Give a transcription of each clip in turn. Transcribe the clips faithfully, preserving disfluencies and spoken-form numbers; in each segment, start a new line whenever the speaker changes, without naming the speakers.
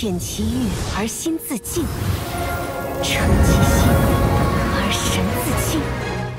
卷其欲而心自静，诚其心而神自清。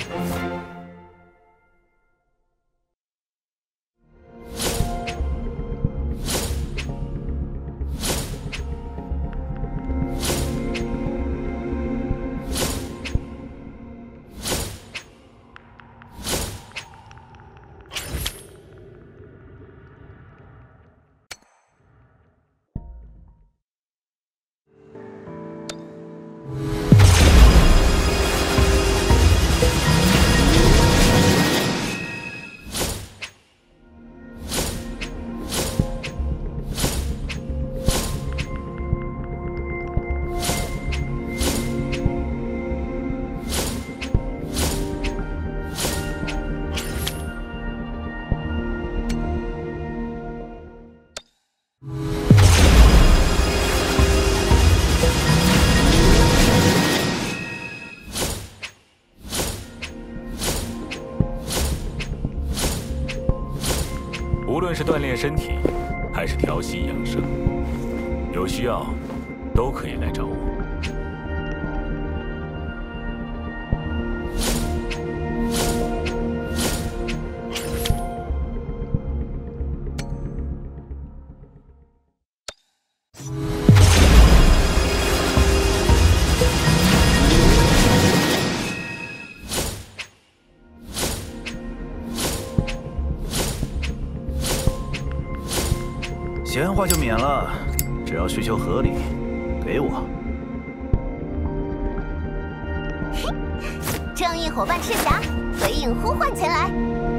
无论是锻炼身体，还是调息养生，有需要都可以来找我。
闲话就免了，只要需求合理，给我。
正义伙伴赤霞，鬼影呼唤前来。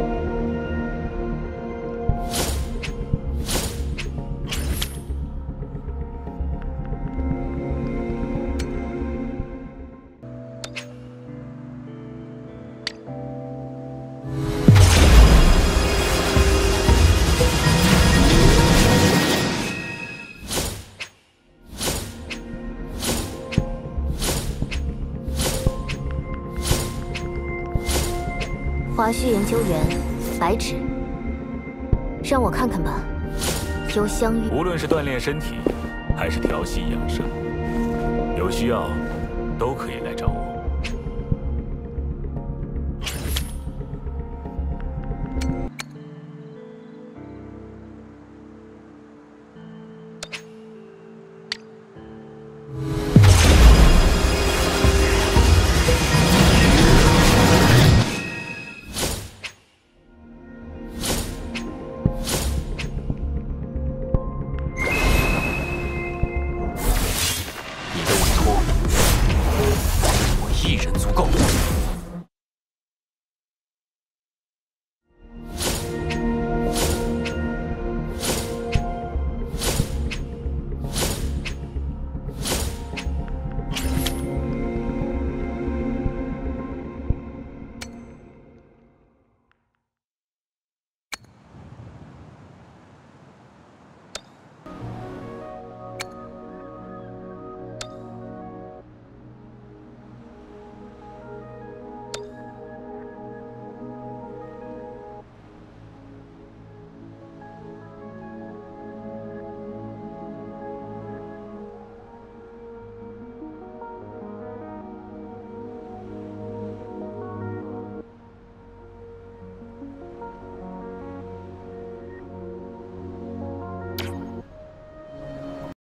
华胥研究员，白纸，让我看看吧。幽香玉，
无论是锻炼身体，还是调息养生，有需要都可以来。